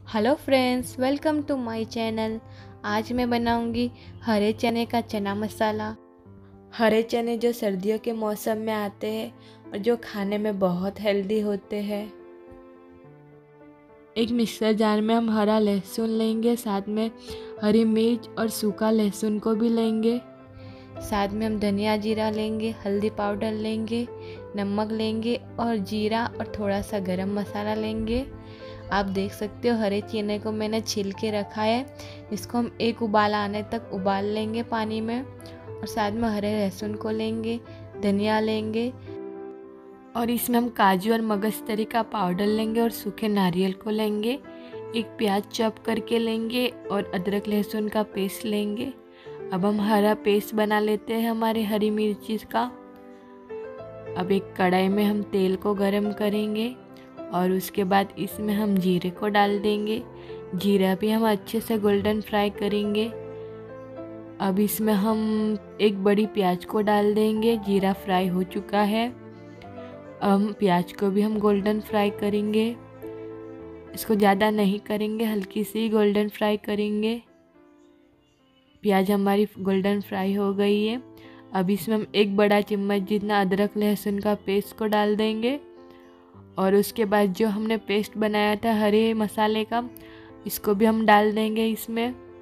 Hello friends, welcome to my channel. आज मैं बनाऊंगी हरे चने का चना मसाला। हरे चने जो सर्दियों के मौसम में आते हैं और जो खाने में बहुत हेल्दी होते हैं। एक मिक्सर जार में हम हरा लहसुन लेंगे, साथ में हरी मिर्च और सूखा लहसुन को भी लेंगे। साथ में हम धनिया जीरा लेंगे, हल्दी पाउडर लेंगे, नमक लेंगे और जीरा और थोड़ा सा गरम मसाला लेंगे। आप देख सकते हो हरे चने को मैंने छील के रखा है। इसको हम एक उबाल आने तक उबाल लेंगे पानी में। और साथ में हरे लहसुन को लेंगे, धनिया लेंगे और इसमें हम काजू और मगजतरी का पाउडर लेंगे और सूखे नारियल को लेंगे। एक प्याज चॉप करके लेंगे और अदरक लहसुन का पेस्ट लेंगे। अब हम हरा पेस्ट बना लेते हैं हमारे हरी मिर्ची का। अब एक कढ़ाई में हम तेल को गरम करेंगे और उसके बाद इसमें हम जीरे को डाल देंगे। जीरा भी हम अच्छे से गोल्डन फ्राई करेंगे। अब इसमें हम एक बड़ी प्याज को डाल देंगे। जीरा फ्राई हो चुका है। अब प्याज को भी हम गोल्डन फ्राई करेंगे। इसको ज़्यादा नहीं करेंगे, हल्की सी गोल्डन फ्राई करेंगे। प्याज हमारी गोल्डन फ्राई हो गई है। अब इसमें हम एक बड़ा चम्मच जितना अदरक लहसुन का पेस्ट को डाल देंगे और उसके बाद जो हमने पेस्ट बनाया था हरे मसाले का, इसको भी हम डाल देंगे इसमें।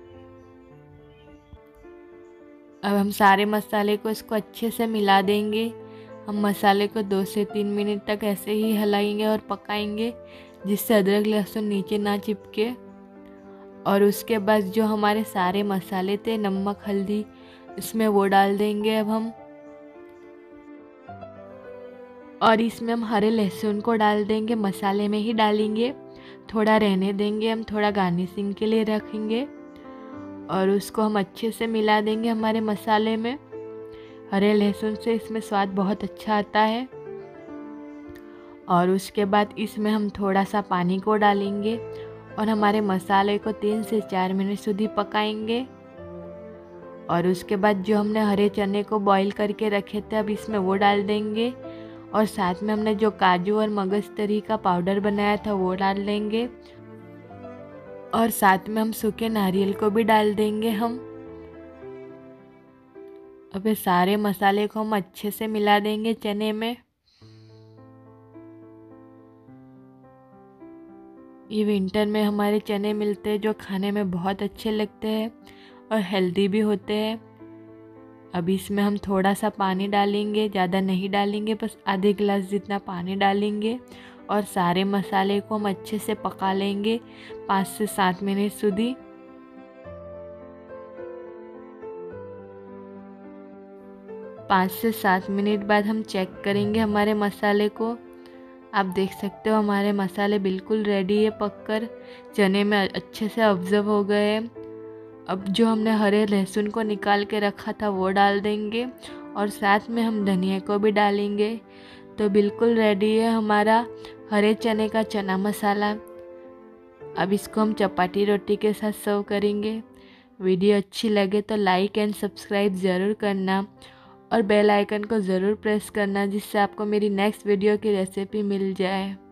अब हम सारे मसाले को इसको अच्छे से मिला देंगे। हम मसाले को 2 से 3 मिनट तक ऐसे ही हिलाएंगे और पकाएंगे, जिससे अदरक लहसुन नीचे ना चिपके। और उसके बाद जो हमारे सारे मसाले थे, नमक, हल्दी, इसमें वो डाल देंगे अब हम। और इसमें हम हरे लहसुन को डाल देंगे, मसाले में ही डालेंगे। थोड़ा रहने देंगे, हम थोड़ा गार्निशिंग के लिए रखेंगे और उसको हम अच्छे से मिला देंगे हमारे मसाले में। हरे लहसुन से इसमें स्वाद बहुत अच्छा आता है। और उसके बाद इसमें हम थोड़ा सा पानी को डालेंगे और हमारे मसाले को 3 से 4 मिनट સુધી पकाएंगे। और उसके बाद जो हमने हरे चने को बॉईल करके रखे थे, अब इसमें वो डाल देंगे। और साथ में हमने जो काजू और मगजतरी का पाउडर बनाया था वो डाल देंगे। और साथ में हम सूखे नारियल को भी डाल देंगे हम। अब ये सारे मसाले को हम अच्छे से मिला देंगे चने में। ये विंटर में हमारे चने मिलते हैं जो खाने में बहुत अच्छे लगते हैं और हेल्दी भी होते हैं। अब इसमें हम थोड़ा सा पानी डालेंगे, ज़्यादा नहीं डालेंगे, बस आधे गिलास जितना पानी डालेंगे। और सारे मसाले को हम अच्छे से पका लेंगे 5 से 7 मिनट સુધી। पाँच से 7 मिनट बाद हम चेक करेंगे हमारे मसाले को। आप देख सकते हो हमारे मसाले बिल्कुल रेडी है, पककर चने में अच्छे से ऑब्जर्व हो गए हैं। अब जो हमने हरे लहसुन को निकाल के रखा था वो डाल देंगे और साथ में हम धनिया को भी डालेंगे। तो बिल्कुल रेडी है हमारा हरे चने का चना मसाला। अब इसको हम चपाती रोटी के साथ सर्व करेंगे। वीडियो अच्छी लगे तो लाइक एंड सब्सक्राइब ज़रूर करना और बेल आइकन को ज़रूर प्रेस करना, जिससे आपको मेरी नेक्स्ट वीडियो की रेसिपी मिल जाए।